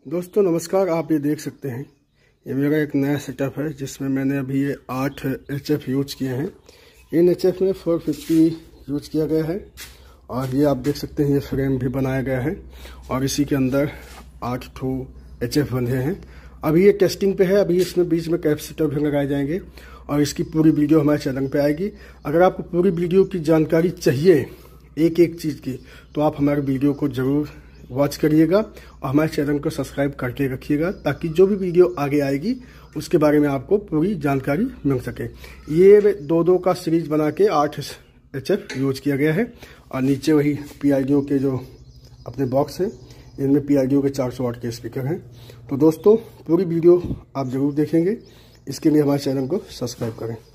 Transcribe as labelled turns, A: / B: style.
A: दोस्तों नमस्कार। आप ये देख सकते हैं, ये मेरा एक नया सेटअप है जिसमें मैंने अभी ये 8 HF यूज किए हैं। इन HF में 450 यूज किया गया है और ये आप देख सकते हैं ये फ्रेम भी बनाया गया है और इसी के अंदर 8 HF बंधे हैं। अभी ये टेस्टिंग पे है, अभी इसमें बीच में कैपेसिटर भी लगाए जाएंगे और इसकी पूरी वीडियो हमारे चैनल पे आएगी। अगर आपको पूरी वीडियो की जानकारी चाहिए एक एक चीज़ की तो आप हमारे वीडियो को ज़रूर वॉच करिएगा और हमारे चैनल को सब्सक्राइब करके रखिएगा ताकि जो भी वीडियो आगे आएगी उसके बारे में आपको पूरी जानकारी मिल सके। ये दो का सीरीज बना के 8 HF यूज किया गया है और नीचे वही PIDO के जो अपने बॉक्स हैं, इनमें PIDO के 400 वाट के स्पीकर हैं। तो दोस्तों पूरी वीडियो आप ज़रूर देखेंगे, इसके लिए हमारे चैनल को सब्सक्राइब करें।